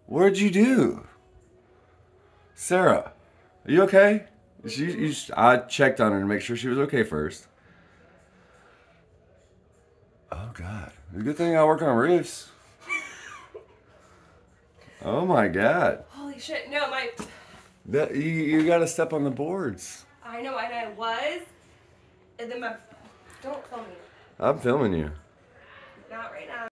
What'd you do? Sarah, are you okay? I checked on her to make sure she was okay first. Oh, God. Good thing I work on roofs. Oh, my God. Holy shit, no, my... You gotta step on the boards. I know, and I was. And then my... Don't film me. I'm filming you. Not right now.